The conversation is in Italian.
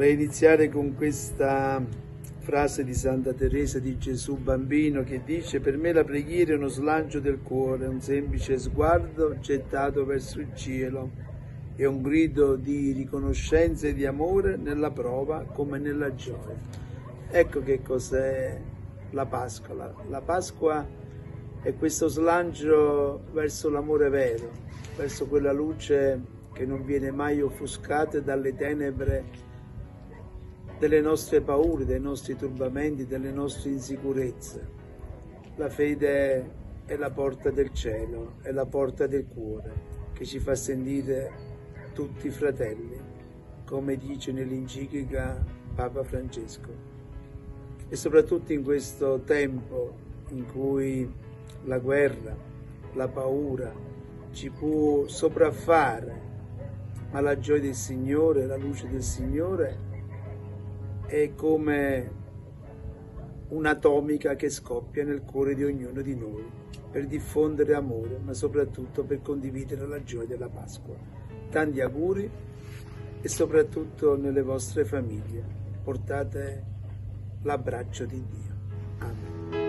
Vorrei iniziare con questa frase di Santa Teresa di Gesù Bambino che dice: per me la preghiera è uno slancio del cuore, un semplice sguardo gettato verso il cielo, è un grido di riconoscenza e di amore nella prova come nella gioia. Ecco che cos'è la Pasqua. La Pasqua è questo slancio verso l'amore vero, verso quella luce che non viene mai offuscata dalle tenebre delle nostre paure, dei nostri turbamenti, delle nostre insicurezze. La fede è la porta del cielo, è la porta del cuore, che ci fa sentire tutti fratelli, come dice nell'enciclica Papa Francesco. E soprattutto in questo tempo in cui la guerra, la paura ci può sopraffare, ma la gioia del Signore, la luce del Signore è come un'atomica che scoppia nel cuore di ognuno di noi per diffondere amore, ma soprattutto per condividere la gioia della Pasqua. Tanti auguri e soprattutto nelle vostre famiglie portate l'abbraccio di Dio. Amen.